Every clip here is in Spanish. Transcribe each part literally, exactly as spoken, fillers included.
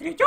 ¡Grillo!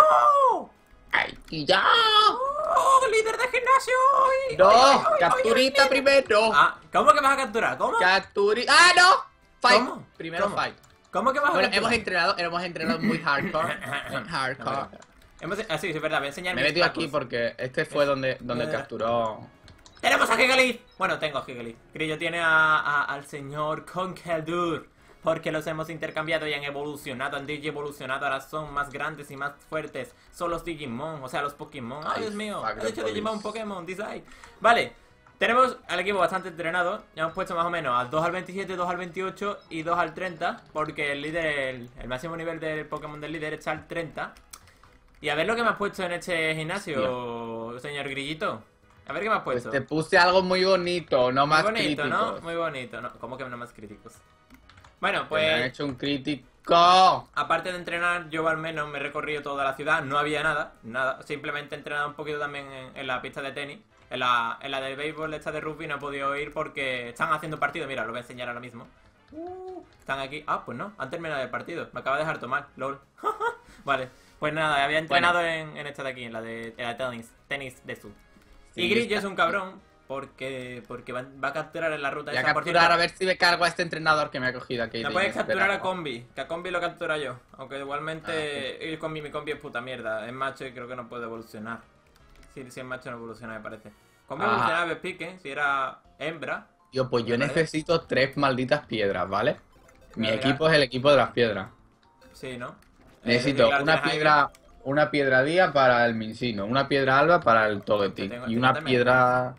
¡Ay, y ya! ¡Oh, líder de gimnasio! ¡Ay, ¡No! ay, ay, ay, ¡Capturita ay, ay! primero! Ah, ¿cómo que vas a capturar? ¿Cómo? ¡Capturita! ¡Ah, no! ¡Fight! ¿Cómo? Primero ¿Cómo? fight. ¿Cómo que vas a Bueno, capturar? hemos entrenado, hemos entrenado muy hardcore. Hardcore. Hemos... Ah, sí, sí, es verdad, voy a enseñar Me he mis metido tacos. aquí porque este fue donde, donde Eh. capturó. ¡Tenemos a Gigalith! Bueno, tengo a Gigalith. Grillo tiene a, a- al señor Conkeldurr. Porque los hemos intercambiado y han evolucionado, han digievolucionado, ahora son más grandes y más fuertes. Son los Digimon, o sea, los Pokémon. ¡Ay, Ay, Dios mío! fuck He the dicho police. Digimon, Pokémon, Design. Vale, tenemos al equipo bastante entrenado. Ya hemos puesto más o menos al dos al veintisiete, dos al veintiocho y dos al treinta. Porque el líder, el, el máximo nivel del Pokémon del líder está al treinta. Y a ver lo que me has puesto en este gimnasio, señor Grillito. A ver qué me has Pues puesto. te puse algo muy bonito, no Muy más bonito, críticos. ¿no? Muy bonito, ¿no? ¿Cómo que no más críticos? Bueno, Que me han pues... hecho un crítico. Aparte de entrenar, yo al menos me he recorrido toda la ciudad, no había nada, nada, simplemente he entrenado un poquito también en, en la pista de tenis, en la, en la de béisbol, esta de rugby no he podido ir porque están haciendo partido, mira, lo voy a enseñar ahora mismo. Uh, están aquí, ah, pues no, han terminado el partido, me acaba de dejar tomar, lol. Vale, pues nada, había entrenado en, en esta de aquí, en la de, en la de tenis, tenis de sur. Sí, Y Grillo está. es un cabrón porque, porque va, va a capturar en la ruta Voy a esa, por capturar cierto. a ver si me cargo a este entrenador que me ha cogido aquí. La de puedes capturar a inesperado. Combi, que a Combi lo captura yo. Aunque igualmente Ah, el combi, mi Combi es puta mierda. Es macho y creo que no puede evolucionar. Si, si es macho no evoluciona, me parece. Combi Ajá. evolucionaba Vespique, si era hembra. Tío, pues yo Me parece. necesito tres malditas piedras, ¿vale? Mi Mira, equipo es el equipo de las piedras. Sí, ¿no? Necesito Eh, claro, una tienes ahí- piedra, una piedra día para el Mincino, una piedra alba para el Togetic Tengo- y tengo una también. piedra,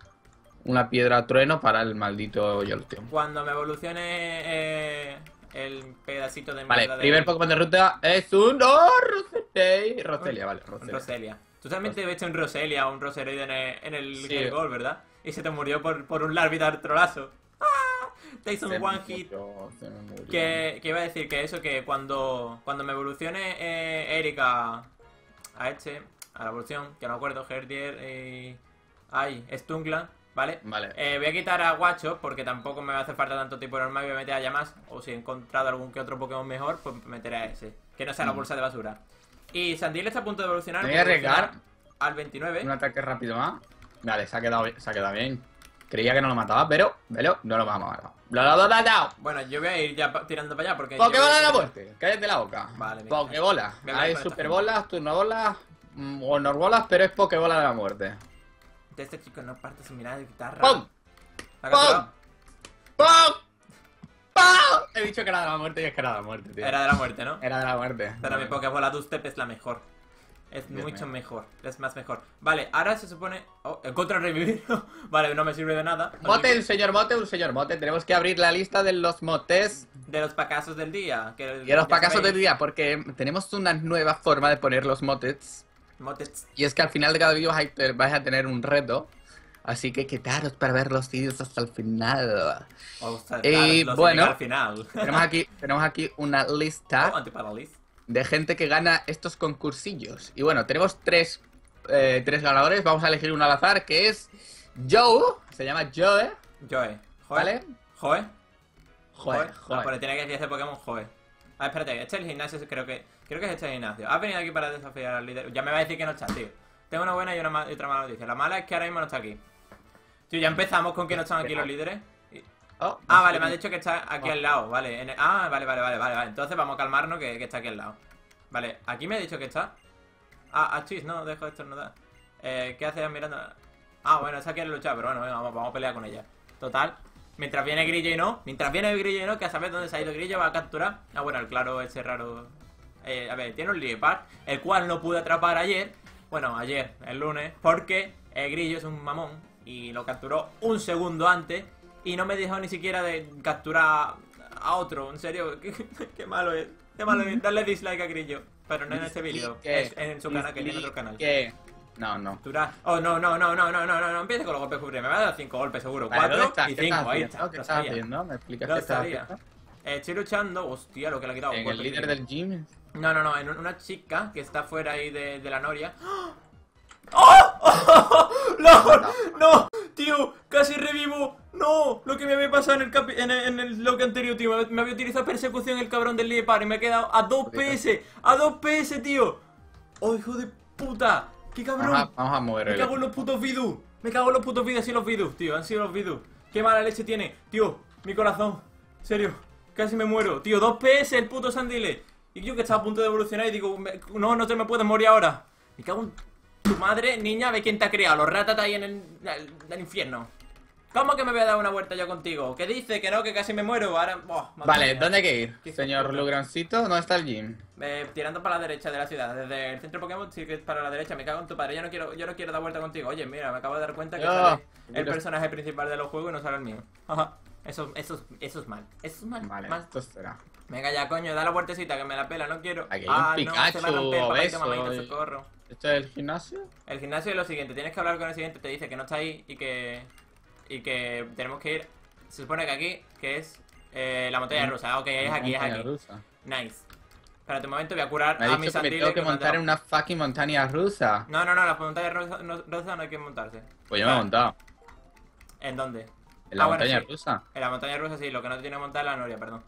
una piedra trueno para el maldito Jolteon. Cuando me evolucione eh, el pedacito de Vale, mierda de- primer Pokémon de ruta es un oh, Roselia, Roselia, vale, un Roselia. Roselia. Tú también te viste un Roselia o un Roseroid en el, en el, Sí. en el gol, ¿verdad? Y se te murió por, por un Larvitar trolazo. ¡Ah! Te hizo Se un me one hit. murió, se me murió. Que, que iba a decir que eso, que cuando, cuando me evolucione eh, Erika a este, a la evolución, que no me acuerdo, Herdier y... Ay, Stungla, ¿vale? Vale. Eh, voy a quitar a Guacho porque tampoco me va a hacer falta tanto tipo normal y voy a meter a Yamas. O si he encontrado algún que otro Pokémon mejor, pues meteré a ese. Que no sea la Mm. bolsa de basura. Y Sandil está a punto de evolucionar. Me voy a arriesgar. Al veintinueve. Un ataque rápido más. Vale, se ha quedado, bien- se ha quedado bien. Creía que no lo mataba, pero, pero no lo vamos a matar. ¡Lo lo matado! Bueno, yo voy a ir ya pa- tirando para allá porque... Pokébola yo- de la muerte, cállate la boca. Vale, venga. Pokébola. Voy a hablar Hay con esta superbolas, turnobolas, mm, honorbolas, pero es Pokébola de la muerte. De este chico no parte sin mirar de guitarra. ¡Pum! ¿La ha capturado? ¡Pum! ¡Pum! He dicho que era de la muerte y es que era de la muerte, tío. Era de la muerte, ¿no? Era de la muerte. Pero mi Pokébola Dustep es la mejor. Es Dios mucho mío. mejor. Es más mejor. Vale, ahora se supone... Oh, encuentro revivir. Vale, no me sirve de nada. Mote, un señor mote, un señor mote. Tenemos que abrir la lista de los motes De los pacasos del día. Que y de los ya pacasos sabéis, del día, porque tenemos una nueva forma de poner los motes. Motets. Y es que al final de cada vídeo vais a- vais a tener un reto. Así que quedaros para ver los vídeos hasta el final. O sea, Y claro, los bueno. llega al final. Tenemos aquí, tenemos aquí una Oh, lista antiparalis. de gente que gana estos concursillos. Y bueno, tenemos tres, eh, tres ganadores. Vamos a elegir uno al azar, que es Joe. Se llama Joe, Joe. Joe. ¿vale? Joe. Joder, No, joder. pero tiene que decir ese Pokémon Joe. Ah, espérate, este es el gimnasio, creo que creo que es este el gimnasio. Has venido aquí para desafiar al líder. Ya me va a decir que no está, tío. Tengo una buena y, una ma- y otra mala noticia. La mala es que ahora mismo no está aquí. Tío, ya empezamos con que no están aquí los líderes. Y- Oh, Ah, no vale, sé. me ha dicho que está aquí Oh. al lado, vale. En el- Ah, vale, vale, vale, vale, vale. Entonces vamos a calmarnos que, que está aquí al lado. Vale, aquí me ha dicho que está. Ah, ah, chis, no, dejo esto, no da. Eh, ¿qué haces mirando? Ah, bueno, esa quiere luchar, pero bueno, venga, vamos, vamos a pelear con ella. Total. Mientras viene Grillo y no, mientras viene Grillo y no, que a saber dónde se ha ido Grillo, va a capturar. Ah, bueno, el claro ese raro. Eh, a ver, tiene un Liepard, el cual no pude atrapar ayer. Bueno, ayer, el lunes, porque el Grillo es un mamón y lo capturó un segundo antes y no me dejó ni siquiera de capturar a otro. En serio, qué, qué malo es. Qué malo es. Darle dislike a Grillo, pero no en este vídeo, ¿Qué? es en su canal, que tiene otro canal. ¿Qué? No, no. Capturar. Oh, no, no, no, no, no, no, no, no empiece con los golpes cubre. Me va a dar cinco golpes seguro. Vale, ¿dónde Cuatro estás? y ¿Qué cinco. estás Ahí haciendo? está. ¿Qué Lo estás sabía. haciendo? ¿Me explicas Lo qué estás sabía. haciendo? Eh, estoy luchando. Hostia, lo que le ha quitado. En el golpe líder crítico. del gym. No, no, no, en una chica que está fuera ahí de, de la noria. ¡Oh! ¡Oh! ¡No! ¡No! Tío, casi revivo. No, lo que me había pasado en el, capi- en el, en el bloque anterior, tío. Me, me había utilizado persecución el cabrón del Liepard y me he quedado a dos P S. A dos P S, tío. ¡Oh, hijo de puta! ¡Qué cabrón! Vamos a, vamos a mover Me el... cago en los putos vidus. Me cago en los putos vidus, sí los vidus, tío. Han sido los vidus. Qué mala leche tiene. Tío, mi corazón. En serio, casi me muero. Tío, dos P S el puto Sandile. Y yo que estaba a punto de evolucionar y digo, me- no, no te me puedes morir ahora. Me cago en tu madre, niña, ve quién te ha criado. Los ratas ahí en el, el- el infierno. ¿Cómo que me voy a dar una vuelta yo contigo? ¿Qué dice? Que no, que casi me muero. Ahora, oh, madre Vale, mía. ¿dónde hay que ir? Qué Señor puta. Lugrancito, ¿dónde está el gym? Eh, tirando para la derecha de la ciudad. Desde el centro Pokémon sí que es para la derecha. Me cago en tu padre. Yo no quiero, yo no quiero dar vuelta contigo. Oye, mira, me acabo de dar cuenta que Yo. sale el Mira. personaje principal de los juegos y no sale el mío. Ajá. Eso, eso, es- eso es mal. Eso es mal. Vale, mal. esto será. Venga ya, coño, da la vueltecita que me la pela, no quiero. Aquí hay ah, un no, se va a Pikachu romper, papito, obeso mamita, y- socorro. ¿Esto es el gimnasio? El gimnasio es lo siguiente, tienes que hablar con el siguiente, te dice que no está ahí y que y que tenemos que ir. Se supone que aquí, que es eh, la montaña rusa. Ah, ok, es aquí, es Montaña aquí. rusa. Nice. Espérate un momento, voy a curar Me ha a dicho mi que me Sandile. tengo que me han montar en dado- una fucking montaña rusa. No, no, no, las montañas rusas no, rusas no hay que montarse. Pues yo me he Ah, montado. ¿En dónde? En la Ah, bueno, montaña sí. rusa. En la montaña rusa sí, lo que no te tiene que montar es la noria, perdón.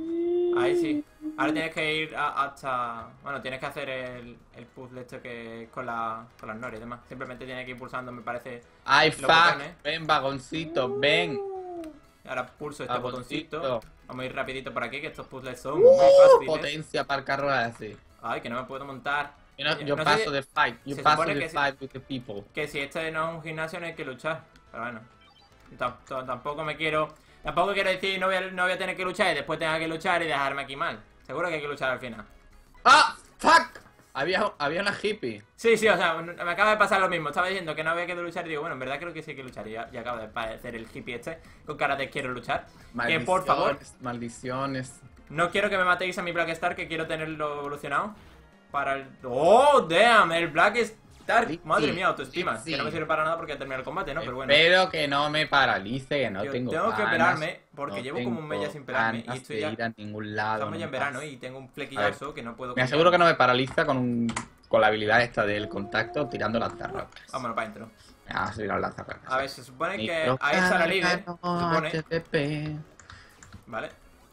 Ahí sí. Ahora tienes que ir a- hasta... Bueno, tienes que hacer el, el puzzle este que con, la, con las norias y demás. Simplemente tienes que ir pulsando, me parece. ¡Ay, Los fuck! botones. Ven, vagoncito, ven. Ahora pulso este Vagoncito. botoncito. Vamos a ir rapidito por aquí, que estos puzzles son Uh, muy fáciles. potencia para el carro así. Ay, que no me puedo montar. Yo, no- Yo- yo no sé paso si- de fight. Yo se paso supone de que si- fight with the people. Que si este no es un gimnasio no hay que luchar. Pero bueno. Tam- tam- Tampoco me quiero... Tampoco quiero decir no voy, a, no voy a tener que luchar y después tenga que luchar y dejarme aquí mal. Seguro que hay que luchar al final. ¡Ah! ¡Fuck! Había, había una hippie. Sí, sí, o sea, me acaba de pasar lo mismo. Estaba diciendo que no había que luchar y digo, bueno, en verdad creo que sí hay que luchar. Y ya, ya acaba de aparecer el hippie este con cara de quiero luchar. Que por favor, Maldiciones, Maldiciones. no quiero que me matéis a mi Black Star, que quiero tenerlo evolucionado. Para el... ¡Oh, damn! El Black Star. Sí, Madre sí, mía, autoestima. sí. Que no me sirve para nada porque ha terminado el combate, ¿no? Pero bueno. Espero que no me paralice, que no Yo tengo tengo que ganas, operarme porque no llevo como un mes ya tengo sin pelarme y ganas estoy de ya... ir a ningún lado. Estamos ya en no verano pasa. y tengo un flequillazo que no puedo... Me aseguro que no me paraliza con, un, con la habilidad esta del contacto tirando lanzarrocas. Vámonos para adentro. Ah, sí, las lanzarrocas. A ver, se supone que Micro ahí está la líder. Se cargado, supone... H P P. Vale.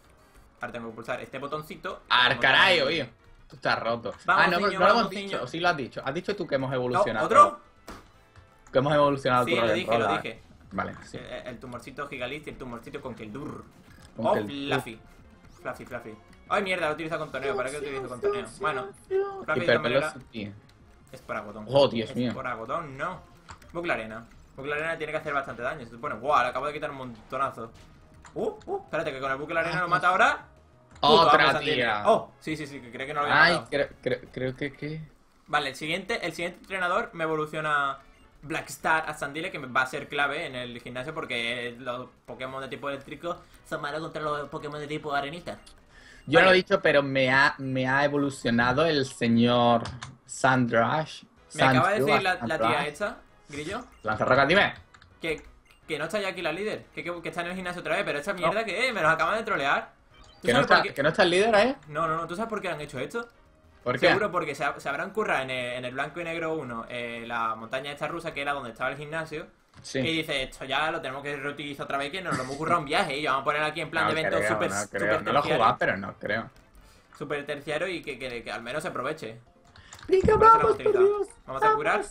Ahora tengo que pulsar este botoncito. ¡Ar, caray, oye! Tú estás roto. Vamos, ah, no, niño, no lo vamos, hemos dicho. niño. Sí lo has dicho. Has dicho tú que hemos No, evolucionado. ¿otro? Que hemos evolucionado Sí, tu lo rock dije, and lo roll, dije. Vale, sí. El, el tumorcito Gigalith y el tumorcito con Keldur. Con Oh, Keldur. Fluffy. Fluffy, Fluffy. Ay, mierda, lo utiliza con torneo. ¿Para qué lo utilizo con torneo? Bueno, Fluffy de Hyper todas maneras Velocity. es para agotón. Oh, Dios es mío. para agotón, no. Bucle arena. Bucle arena tiene que hacer bastante daño. Se supone, guau, le acabo de quitar un montonazo. Uh, uh, espérate, que con el bucle arena lo mata ahora. Puto Otra amo, Sandile. tía. Oh, sí, sí, sí, que creo que no lo había Ay, matado. creo, creo, creo que que. Vale, el siguiente, el siguiente entrenador me evoluciona Black Star a Sandile, que va a ser clave en el gimnasio porque los Pokémon de tipo eléctrico son malos contra los Pokémon de tipo arenita. Yo no Vale. lo he dicho, pero me ha, me ha evolucionado el señor Sandrash. Me acaba de decir la, Sandrash. la tía esta, Grillo, Lanzarrocas, dime. que, que no está ya aquí la líder, que, que, que está en el gimnasio otra vez, pero esta mierda que es, me los acaban de trolear. ¿Tú Que no, sabes por está, qué? que no está el líder, ¿eh? No, no, no, ¿tú sabes por qué han hecho esto? ¿Por qué? Seguro porque se, ha- se habrán currado en el, en el blanco y negro uno eh, la montaña esta rusa, que era donde estaba el gimnasio. Sí. Y dice, esto ya lo tenemos que reutilizar otra vez, que nos lo hemos currado un viaje y vamos a poner aquí en plan No de evento creo, super, no super creo. No lo he terciario, jugado, pero no creo. super terciario y que, que- que al menos se aproveche. Pica, Parece vamos, una por utilidad. Dios. Vamos a curar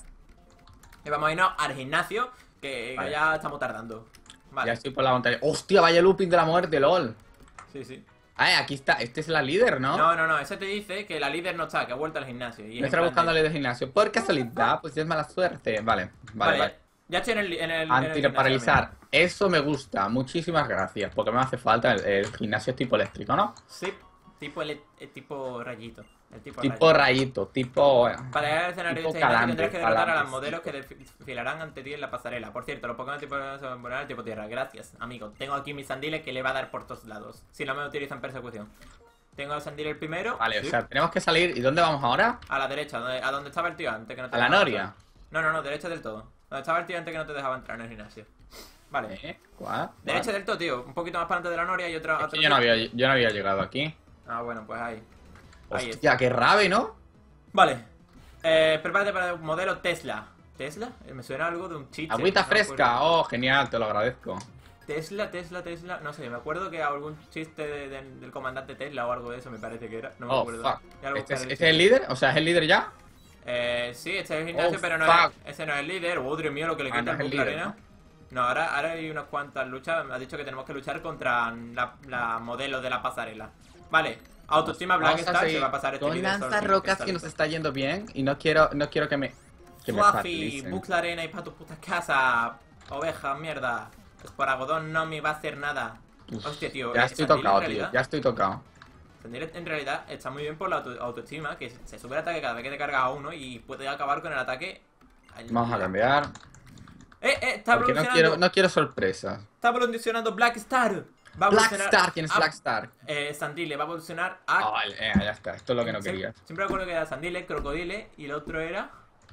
y vamos a irnos al gimnasio, que, que Vale. ya estamos tardando. Vale, Ya estoy por la montaña. ¡Hostia, vaya looping de la muerte, lol! sí, sí. Ah, aquí está. Este es la líder, ¿no? No, no, no, ese te dice que la líder no está, que ha vuelto al gimnasio. Y es Me en está plan buscando de- el líder del gimnasio. Por casualidad, pues ya es mala suerte. Vale, vale, vale. Ya estoy en el, en el, en el gimnasio Antiparalizar. Eso me gusta. Muchísimas gracias. Porque me hace falta el, el gimnasio tipo eléctrico, ¿no? también. Sí, tipo, ele- eh, tipo rayito. El tipo, Tipo rayito. rayito, tipo. eh, Para llegar al escenario de tipo este gimnasio calambre, tendrás que derrotar a calambre, los modelos sí. que desfilarán ante ti en la pasarela. Por cierto, los Pokémon tipo se van a poner al tipo tierra. Gracias, amigo. Tengo aquí mi Sandile que le va a dar por todos lados. Si no me utiliza en persecución. Tengo a Sandile el primero. Vale, sí, o sea, tenemos que salir. ¿Y dónde vamos ahora? a la derecha, donde- a donde estaba el tío antes. Que no te ¿A la dejaba Noria? entrar. No, no, no, derecha del todo. Donde estaba el tío antes que no te dejaba entrar en el gimnasio. Vale. ¿Eh? ¿Cuál? Derecha del todo, tío. Un poquito más para adelante de la Noria y otra. Es otro que yo no, sitio. había, yo no había llegado aquí. Ah, bueno, pues ahí. Ahí está. Hostia, qué rave, ¿no? Vale. Eh, prepárate para el modelo Tesla. ¿Tesla? Eh, Me suena algo de un chiste. Agüita no me acuerdo. fresca. Oh, genial, te lo agradezco. Tesla, Tesla, Tesla. No sé, me acuerdo que algún chiste de- de- del comandante Tesla o algo de eso me parece que era. No me Oh, acuerdo. fuck. Ya lo ¿Este es, buscaré, este es el líder? O sea, ¿es el líder ya? Eh, sí, este es el gimnasio, Oh, pero no fuck. es, ese no es el líder. Oh, Dios mío, lo que le Ah, quita no el es el Bucle líder, Arena. No, ahora, ahora hay unas cuantas luchas. Me ha dicho que tenemos que luchar contra la, la modelo de la pasarela. Vale, autoestima Black Vamos a Star se seguir va a pasar este con vídeo. solo lanzarrocas que que nos está está yendo bien y no quiero, no quiero que me... Que me Fluffy, fatilicen. Bucle Arena y pa' tu puta casa. Oveja, mierda. Pues por algodón no me va a hacer nada. Uf, Hostia, tío. ya eh, estoy Sandil, tocado, en tío. realidad- Ya estoy tocado. Sandil en realidad está muy bien por la auto- autoestima, que se sube el ataque cada vez que te cargas a uno y puede acabar con el ataque. Vamos a cambiar. Eh, eh, está Porque no evolucionando. quiero, no quiero sorpresas. Está evolucionando Black Star. Va a Black evolucionar Star, ¿quién es a- Black Star? Eh, Sandile va a evolucionar Ah, a. vale, eh, ya está. Esto es lo que no Siem- quería. Siempre me acuerdo que era Sandile, Crocodile y el otro era.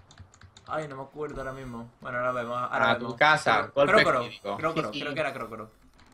Ay, no me acuerdo ahora mismo. Bueno, ahora vemos. Ahora A vemos. tu casa, Cro- golpe Crocoro, crítico. Crocoro, creo que era Crocoro.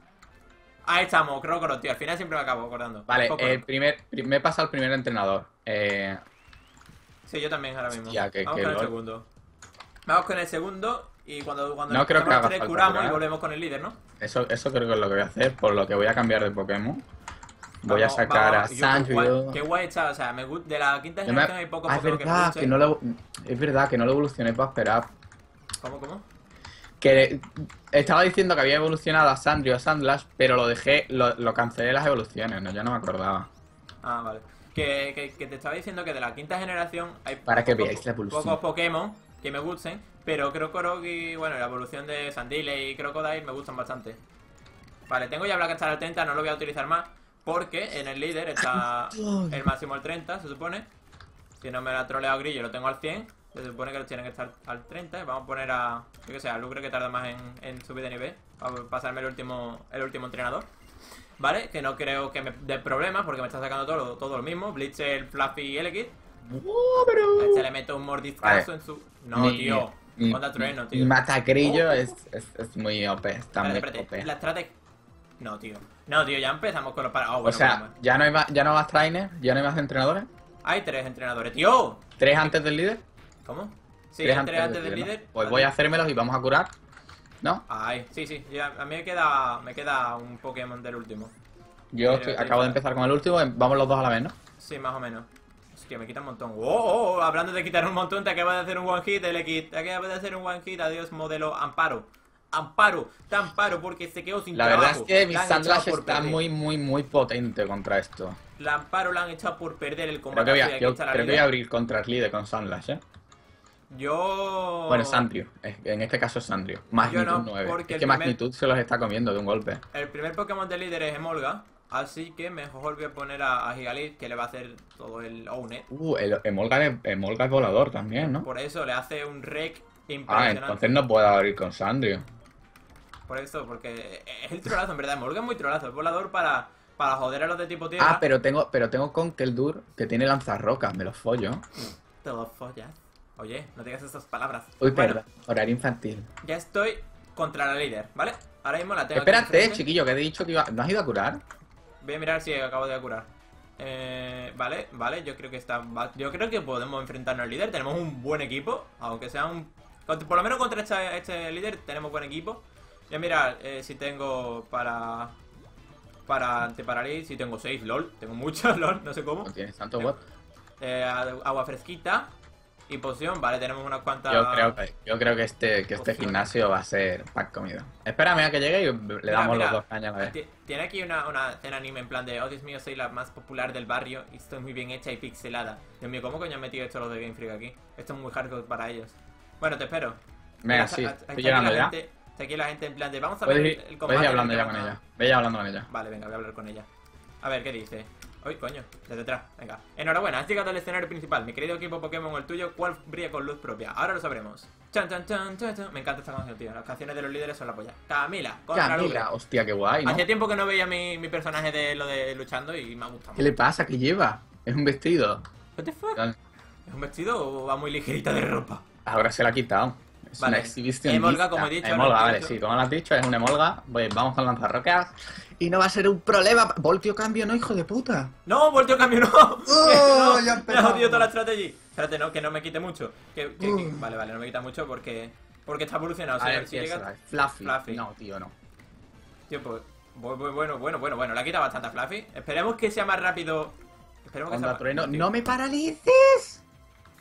Ahí estamos, Crocoro, tío. Al final siempre me acabo acordando. Vale, Crocoro. el primer, pri- me he pasado al primer entrenador. Eh, Sí, yo también ahora mismo. Hostia, que- Vamos que con el lol. segundo. Vamos con el segundo. Y cuando, cuando No creo que empecemos haga tres, falta curamos curar. y volvemos con el líder, ¿no? eso, eso creo que es lo que voy a hacer, por lo que voy a cambiar de Pokémon. Voy a Vamos, sacar vamos, a yo, qué guay- Sandrio. Qué guay está, o sea, me gusta. De la quinta Yo me- generación hay pocos Ah, es Pokémon que me verdad, gusten. que no lo, es verdad que no lo evolucioné para esperar. ¿Cómo, cómo? Que estaba diciendo que había evolucionado a Sandrio, a Sandlash, pero lo dejé, lo, lo cancelé las evoluciones, no, ya no me acordaba. Ah, vale. Que, que, que te estaba diciendo que de la quinta generación hay Para que pocos- veáis la evolución. pocos Pokémon que me gusten, pero Crocoro y, bueno, la evolución de Sandile y Crocodile me gustan bastante. Vale, tengo ya Black Star al treinta, no lo voy a utilizar más, porque en el líder está el máximo al treinta, se supone. Si no me la ha troleado Grillo, lo tengo al cien. Se supone que los tienen que estar al treinta. Y vamos a poner a, yo que sé, a Lucre, que tarda más en, en subir de nivel, para pasarme el último, el último entrenador. Vale, que no creo que me dé problemas porque me está sacando todo, todo lo mismo. Blitzel, Fluffy y Elekid. Oh, pero... A este le meto un mordiscazo Vale. en su... No, Mi- tío. mi- Onda trueno, tío. Mi matagrillo Oh. es, es, es muy O P, está Espérate, muy espérate. O P. La estrategia... No, tío. No, tío, ya empezamos con los para... Oh, bueno, O sea, bueno, bueno. ya no hay más, ya no hay más trainers, ya no hay más entrenadores. Hay tres entrenadores, tío. ¿Tres antes del líder? ¿Cómo? Sí, Tres hay tres antes del ¿no? líder. Pues Vale. voy a hacérmelos y vamos a curar. ¿No? Ay, sí, sí. Ya, a mí me queda, me queda un Pokémon del último. Yo Mira, estoy- estoy acabo de para- empezar con el último, vamos los dos a la vez, ¿no? Sí, más o menos. Hostia, me quita un montón. ¡Oh, oh, oh! Hablando de quitar un montón, te acaba de hacer un one hit, Elekid. Te acaba de hacer un one hit. Adiós, modelo Amparo. Amparo, te amparo porque se quedó sin La trabajo. verdad es que mi La han echado Sandlash por está perder. muy, muy, muy potente contra esto. La Amparo la han echado por perder el Creo combate. que voy a, y aquí yo está la creo que líder. voy a abrir contra el líder con Sandlash, ¿eh? Yo... Bueno, Sandrio. Es- En este caso es Sandrio. Magnitud no, nueve. porque Es el que primer- Magnitud se los está comiendo de un golpe. El primer Pokémon del líder es Emolga. Así que mejor voy a poner a, a Gigalith, que le va a hacer todo el own, ¿eh? Uh, el Emolga es, Emolga es volador también, ¿no? Por eso le hace un rec Ah, impresionante. entonces no puedo abrir con Sandrio. Por eso, porque es el trolazo, en verdad. Emolga es muy trolazo. Es volador para, para joder a los de tipo tierra. Ah, pero tengo, pero tengo con Keldur que tiene lanzarrocas, me los follo. Te lo follas. Oye, no digas esas palabras. Uy, Bueno, perdón, horario infantil. ya estoy contra la líder, ¿vale? Ahora mismo la tengo aquí Espérate, enfrente. chiquillo, que he dicho que iba... ¿No has ido a curar? Voy a mirar si acabo de curar. Eh, vale, vale, yo creo que está. va- Yo creo que podemos enfrentarnos al líder. Tenemos un buen equipo, aunque sea un. contra- Por lo menos contra este, este líder tenemos buen equipo. Voy a mirar eh, si tengo para. Para antiparalí, si tengo seis, lol. Tengo muchos, lol, no sé cómo. No tienes tanto Tengo- bot. Eh, agua fresquita y poción, vale, tenemos unas cuantas. Yo creo que, yo creo que este, que este Opciones. gimnasio va a ser pack comida. Espérame a que llegue y le Mira, damos mira, los dos cañas a la vez. ti- Tiene aquí una, una escena anime en plan de: oh Dios mío, soy la más popular del barrio y estoy muy bien hecha y pixelada. Dios mío, ¿cómo coño han metido esto los de Game Freak aquí? Esto es muy hardcore para ellos. Bueno, te espero. Venga, Mira, sí, está- está estoy aquí llegando la ya. gente- Está aquí la gente en plan de: vamos a ver Puedes el, ir, el puedes combate. ir hablando en el ya que con van a- ella. Ve ya hablando con ella. Vale, venga, voy a hablar con ella. A ver, ¿qué dice? Uy, coño, desde detrás, venga. Enhorabuena, has llegado al escenario principal. Mi querido equipo Pokémon, el tuyo, ¿cuál brilla con luz propia? Ahora lo sabremos. Chan, chan, chan, chan, chan. Me encanta esta canción, tío. Las canciones de los líderes son la polla. Camila, contra Camila, Lucre. hostia, qué guay, ¿no? Hacía tiempo que no veía mi, mi personaje de lo de luchando y me ha gustado. ¿Qué le pasa? ¿Qué lleva? Es un vestido. What the fuck? ¿Es un vestido o va muy ligerita de ropa? Ahora se la ha quitado. Es Vale. una exhibición. Emolga, como he dicho, Emolga, lo he vale, dicho. sí, como lo has dicho, es un emolga. Pues vamos con lanzarrocas. Y no va a ser un problema. Voltio cambio, no, hijo de puta. ¡No! ¡Volteo cambio! ¡No! Oh, no ya me empezamos. ha jodido toda la estrategia. Espérate, no, que no me quite mucho. Que, que- que- Uh. Vale, vale, no me quita mucho porque porque está evolucionado. A Si- ver si si llega- es Fluffy. Fluffy. No, tío, no. Tío, pues, bu- bu- bueno, bueno, bueno, bueno, la quita bastante a Fluffy. Esperemos que sea más rápido. Esperemos que sea Onda más trueno. tío. ¡No me paralices!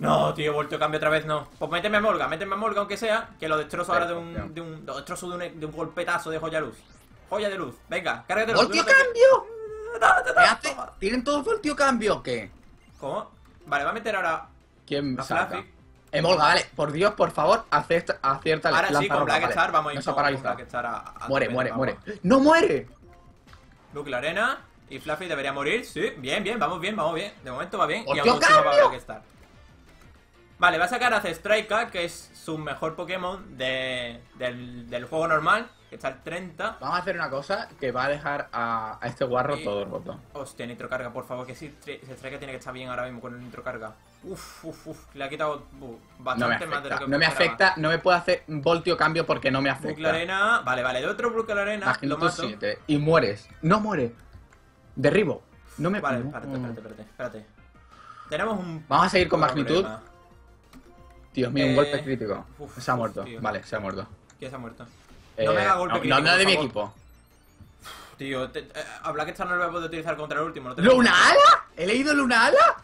No, tío, he vuelto a cambio otra vez, no. Pues méteme a Morga, méteme a Morga aunque sea, que lo destrozo ahora de un, de un, lo destrozo de un, de un golpetazo de joya luz. Joya de luz, venga, cárgate luz. ¡Voltio cambio! ¿Qué hace? ¿Tienen todos voltio cambio o qué? ¿Cómo? Vale, va a meter ahora ¿Quién a saca? Fluffy. Emolga, vale, por Dios, por favor, acierta, acierta Ahora sí, con Black vale. Star vamos a ir No se ha con, con paralizado. Black Star a, a Muere, tope, muere, vamos. muere. ¡No muere! Luke la arena y Fluffy debería morir, sí, bien, bien, vamos bien, vamos bien. De momento va bien y ¡Voltio autoestima para cambio! Black Star. Vale, va a sacar a Zestraika, que es su mejor Pokémon de, del, del juego normal, que está al treinta. Vamos a hacer una cosa que va a dejar a, a este guarro Y- todo roto. Hostia, nitrocarga, por favor, que sí, Zestraika tiene que estar bien ahora mismo con el nitrocarga. Uf, uf, uf, le ha quitado uh, No me bastante más de lo afecta, que no me esperaba. afecta, no me puede hacer voltio cambio porque no me Bucle afecta. arena, vale, vale, de otro bucle arena, lo Magnitud mato. siete y mueres. No muere. Derribo. No me Vale, no. espérate, espérate, espérate, espérate. Tenemos un... Vamos a seguir con magnitud. problema. Dios mío, un Eh, golpe crítico. uf, se ha uf, muerto. tío. Vale, se ha muerto. ¿Quién se ha muerto? Eh, No me haga golpe no, crítico, no, no por de mi favor. equipo. Tío, te, eh, a Black Star no lo voy a poder utilizar contra el último. No te lo- ¿Luna Ala? ¿He leído Luna Ala?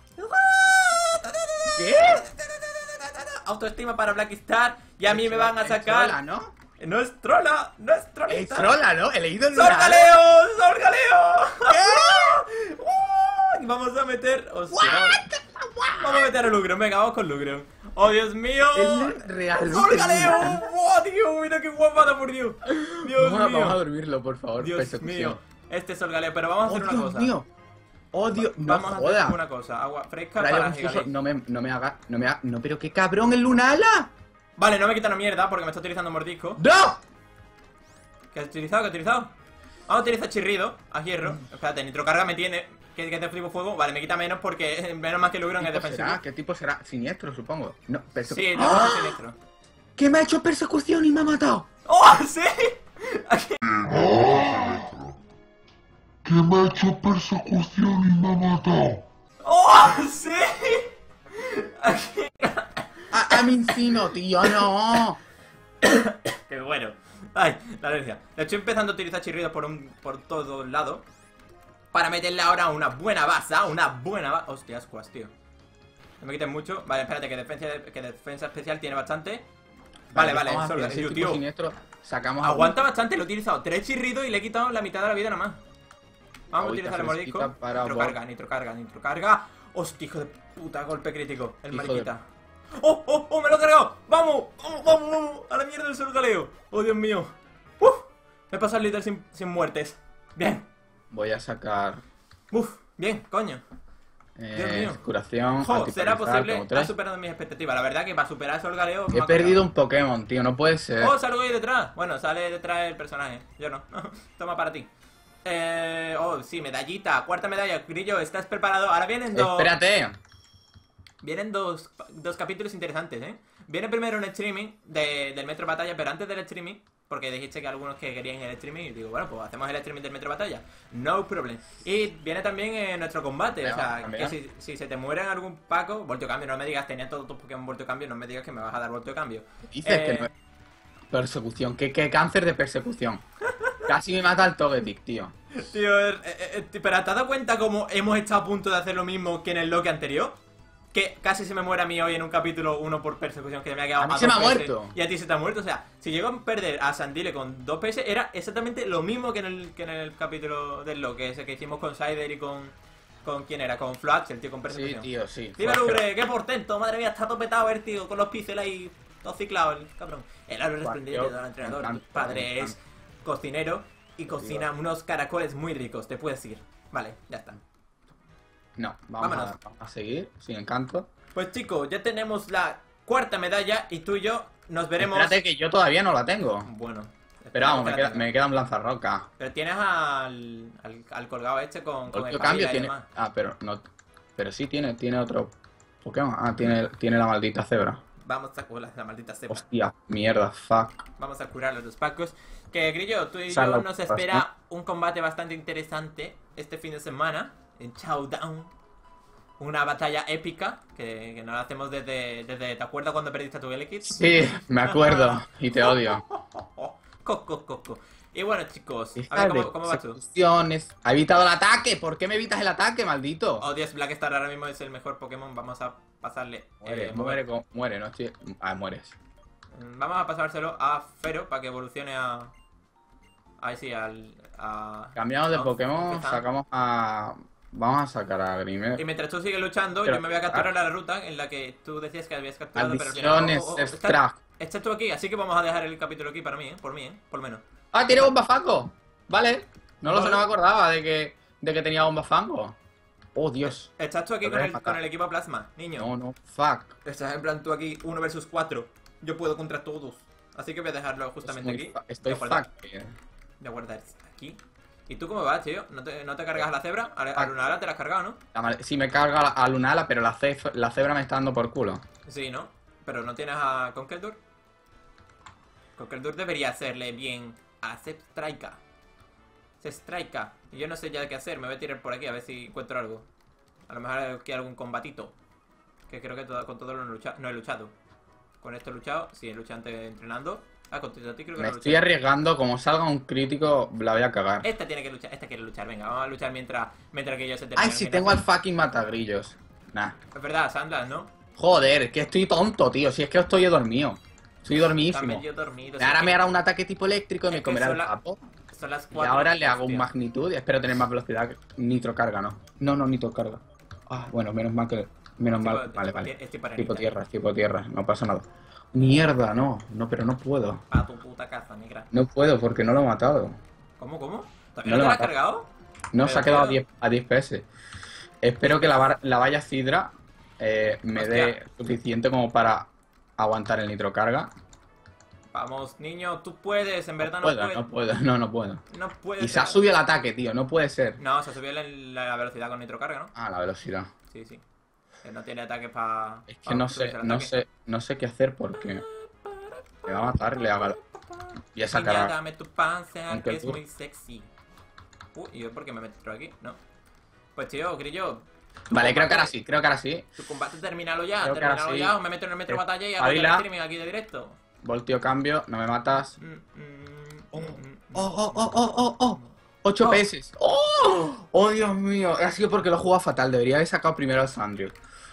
¿Qué? Autoestima para Black Star. Y a mí me van a Es sacar... trola, ¿no? No es trola, no es Es trolita. trola, ¿no? He leído Luna Ala. ¡Sorgaleo! ¡Sorgaleo! Y vamos a meter... Hostia, vamos a meter a Lugreon. Venga, vamos con Lugreon. ¡Oh, Dios mío! Es real. ¡Sorgaleo! ¡Oh, tío! Mira qué guapada, por Dios. Dios Vamos a, mío. vamos a dormirlo, por favor. Dios Persecución. mío. Este es Sorgaleo, pero vamos a Oh, hacer una Dios cosa. mío. Oh, Dios. No Vamos a hacer joda. una cosa. Agua fresca Rayo para confuso, Gigalith. no me, no me haga, no me haga, no, pero qué cabrón el Luna Ala. Vale, no me quita una mierda porque me está utilizando mordisco. ¡No! ¿Qué has utilizado? ¿Qué has utilizado? Vamos a utilizar chirrido a hierro. Espérate, nitrocarga me tiene. ¿Qué, qué te tipo fuego? Vale, me quita menos porque menos más que Lugreon es ¿Qué tipo defensivo. será? ¿Qué tipo será? Siniestro, supongo. No, persecu- Sí, no ¡Ah! es siniestro. ¿Qué me ha hecho persecución y me ha matado? ¡Oh, sí! Que me ha hecho persecución y me ha matado. ¡Oh, sí! A, a mi encino, tío, no. ¡Qué bueno! Ay, la alergia. Le estoy empezando a utilizar chirridos por, un, por todos lados. Para meterle ahora una buena base, una buena base. Hostia, ascuas, tío. No me quiten mucho. Vale, espérate, que defensa, que defensa especial tiene bastante. Vale, vale, vamos a Sorga- hacer ese tío, tipo tío. siniestro, sacamos a- Aguanta bastante, lo he utilizado tres chirridos y le he quitado la mitad de la vida nada más. Vamos a Agüita utilizar el mordisco. fresquita para Nitrocarga, nitrocarga, nitrocarga. Hostia, hijo de puta, golpe crítico. El Hijo mariquita. ¡Oh, oh, oh! ¡Me lo he cargado! ¡Vamos! ¡Vamos, vamos, vamos! ¡A la mierda del Sorgaleo! ¡Oh, Dios mío! ¡Uf! Me he pasado el líder sin, sin muertes. Bien. Voy a sacar ¡Uf! Bien, coño. Dios eh, mío. curación. Jo, ¿será antiparalizar, posible? como Ha tres. superado mis expectativas. La verdad que para superar a Sorgaleo... He perdido un Pokémon, tío, no puede ser. ¡Oh, salgo ahí detrás! Bueno, sale detrás el personaje. Yo no. Toma para ti. Eh... Oh, sí, medallita. Cuarta medalla. Grillo, ¿estás preparado? Ahora vienen dos... Espérate. Vienen dos, dos capítulos interesantes, ¿eh? Viene primero un streaming de, del Metro Batalla, pero antes del streaming, porque dijiste que algunos que querían el streaming, y digo, bueno, pues hacemos el streaming del Metro Batalla. No problem. Y viene también eh, nuestro combate, Venga, o sea, también. que si, si se te muere en algún Paco, voltio cambio, no me digas, tenía todos tus Pokémon voltio cambio, no me digas que me vas a dar voltio cambio. Dices Eh, que no es persecución. ¿Qué, qué cáncer de persecución? Casi me mata el Togetic, tío. Tío, eh, eh, eh, pero ¿te has dado cuenta cómo hemos estado a punto de hacer lo mismo que en el Loki anterior? Que casi se me muere a mí hoy en un capítulo uno por persecución que me ha quedado A mí dos se me ha P S, muerto. Y a ti se te ha muerto. O sea, si llego a perder a Sandile con dos P S, era exactamente lo mismo que en el, que en el capítulo del Loki, ese que hicimos con Sider y con... ¿Con quién era? Con Flash, el tío con Sí, persecución. tío, sí. ¡Viva Fue Lugre! ¡Qué portento! Madre mía, está topetado el tío, con los píxeles ahí, todo ciclado, el cabrón. El árbol Buah, resplandeciente yo- del entrenador. me Tu encanta, padre me es cocinero y cocina unos caracoles muy ricos, te puedes ir. Vale, ya está. No, vamos Vámonos. a, a seguir, sin encanto. Pues chicos, ya tenemos la cuarta medalla y tú y yo nos veremos... Espérate que yo todavía no la tengo. Bueno. Pero vamos, me esperemos que la queda, tengas. me queda un lanzarroca. Pero tienes al, al, al colgado este con, con Otro el cambio y tiene. demás. Ah, pero no. Pero sí tiene, tiene otro Pokémon. Ah, tiene, tiene la maldita cebra. Vamos a curar la maldita cepa. Hostia, mierda, fuck. Vamos a curar los dos pacos. Que Grillo, tú y Sal yo la nos pasta. espera un combate bastante interesante este fin de semana en Showdown. Una batalla épica que, que no la hacemos desde, desde... ¿Te acuerdas cuando perdiste a tu Elekid? Sí, me acuerdo. Y te odio. Coco, coco. Y bueno, chicos, a Hija ver de cómo, cómo vas tú. persecuciones. Ha evitado el ataque. ¿Por qué me evitas el ataque, maldito? Oh, Dios, Blackstar ahora mismo es el mejor Pokémon. Vamos a pasarle. Muere, eh, muere, con- muere, no estoy... Ah, mueres. Vamos a pasárselo a Fero para que evolucione a. Ahí sí, al. A... Cambiamos de a- Pokémon, a- sacamos a... Vamos a sacar a Grimer. Y mientras tú sigues luchando, Pero- yo me voy a capturar a la ruta en la que tú decías que habías capturado. pero al final- Maldiciones, oh, oh, oh, extract. está- Estás tú aquí, así que vamos a dejar el capítulo aquí para mí, ¿eh? Por mí, ¿eh? Por lo menos. ¡Ah, tiene bomba fango! Vale. No lo sé, Vale. no me acordaba de que, de que tenía bomba fango. Oh, Dios. Estás tú aquí Lo con voy a el, matar. con el equipo Plasma, niño. No, no, fuck. Estás en plan tú aquí, uno versus cuatro. Yo puedo contra todos. Así que voy a dejarlo justamente Estoy aquí. fa- Estoy Voy a guardar- fuck. tío. Voy a guardar aquí. ¿Y tú cómo vas, tío? ¿No te, no te cargas a la cebra? A la, a la Lunala te la has cargado, ¿no? La mal- Sí, me carga la- a Lunala, pero la, cef- la cebra me está dando por culo. Sí, ¿no? Pero no tienes a Conkeldurr. Conkeldurr debería hacerle bien a Zebstrika. Zebstrika. Y yo no sé ya qué hacer. Me voy a tirar por aquí a ver si encuentro algo. A lo mejor aquí algún combatito. Que creo que todo- con todo lo he luchado. No he luchado. Con esto he luchado. Sí, he luchado antes entrenando. Ah, con ti creo que Me no he estoy luchado. arriesgando, como salga un crítico, la voy a cagar. Esta tiene que luchar. Esta quiere luchar. Venga, vamos a luchar mientras, mientras que ellos se terminan. Ay, si tengo al fucking matagrillos. Nah. Es verdad, Sandlas, ¿no? Joder, que estoy tonto, tío. Si es que estoy dormido. Estoy dormidísimo. También yo dormido. si Ahora es me que hará un ataque tipo eléctrico y es me que comerá son el la- sapo. Son las Y cuatro. ahora le hago un Hostia. magnitud y espero tener más velocidad. Nitrocarga, ¿no? No, no, nitrocarga. Ah, bueno, menos mal que... Menos Tipo- mal... Vale, tipo- vale. es tipo arenita. Tipo tierra, tipo tierra. No pasa nada. Mierda, no. No, pero no puedo. A tu puta casa, negra. No puedo porque no lo he matado. ¿Cómo, cómo? No ¿Todavía no, lo te la he has matado. cargado? No, Pero se ha quedado a puedo. diez, a diez P S. Espero que la, bar- la valla Cidra eh, me Hostia. dé suficiente como para aguantar el nitrocarga. Vamos, niño, tú puedes, en verdad No no, puedo, puedes. no puedo, no, no puedo. No puedes. Y se ha subido el ataque, tío, no puede ser. No, se subió la, la velocidad con nitrocarga, ¿no? Ah, la velocidad. Sí, sí. Él no tiene ataques para. Es que no sé, no sé, no sé qué hacer porque me va a matar, le haga... Y a sacar a... dame tu panza, Aunque que es tú- muy sexy. Uy, ¿y yo por qué me meto aquí? No. Pues tío, Grillo. tu Vale, creo combate- que ahora sí, creo que ahora sí. Tu combate terminalo ya, Creo que ahora terminalo sí. ya, o me meto en el metro Eh, batalla y hago el Ávila. streaming aquí de directo. Voltio cambio, no me matas. Mm, mm, Oh, mm, mm, oh, oh, oh, oh, oh. ocho Oh. P S. ¡Oh! ¡Oh, Dios mío! Ha sido porque lo he jugado fatal. Debería haber sacado primero a Sandriu.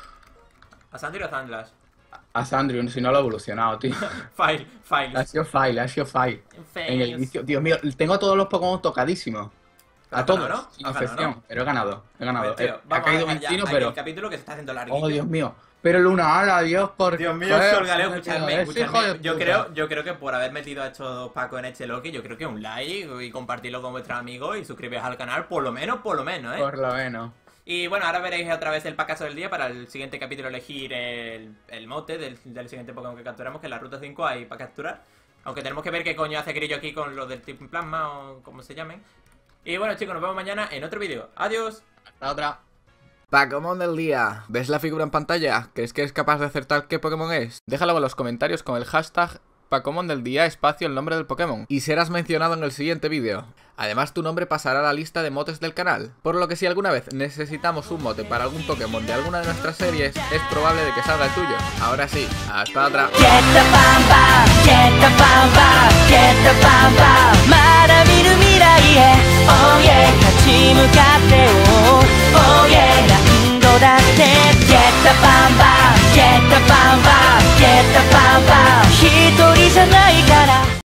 ¿A Sandri o a Sandlash? A Sandriu, si no lo he evolucionado, tío. File, Ha file. sido fail, ha sido fail. En el inicio, Dios mío, tengo todos los Pokémon tocadísimos. Pero A has todos, ganado, ¿no? sin Has ganado, excepción. ¿no? Pero he ganado, he ganado. Pues, tío, Eh, ha vamos a caído dejar ya Vincino, aquí pero... el capítulo que se está haciendo larguillo. Oh, Dios mío. Pero Luna, ala, Dios, por Dios mío, Joder, Solgaleo, tío, escuchadme, ese escuchadme. hijo de Yo puta. creo, yo creo que por haber metido a estos dos Pacos en este Loki, yo creo que un like y compartirlo con vuestros amigos y suscribiros al canal, por lo menos, por lo menos, ¿eh? Por lo menos. Y bueno, ahora veréis otra vez el pacazo del día para el siguiente capítulo elegir el, el mote del, del siguiente Pokémon que capturamos, que en la ruta cinco hay para capturar. Aunque tenemos que ver qué coño hace Grillo aquí con los del Team Plasma o como se llamen. Y bueno chicos, nos vemos mañana en otro vídeo. Adiós. Hasta otra. Pokémon del día. ¿Ves la figura en pantalla? ¿Crees que es capaz de acertar qué Pokémon es? Déjalo en los comentarios con el hashtag Pokémon del día espacio el nombre del Pokémon y serás mencionado en el siguiente vídeo. Además tu nombre pasará a la lista de motes del canal, por lo que si alguna vez necesitamos un mote para algún Pokémon de alguna de nuestras series, es probable de que salga el tuyo. Ahora sí, hasta otra. Get the bamba, get the bamba, get the bamba. Maravilla.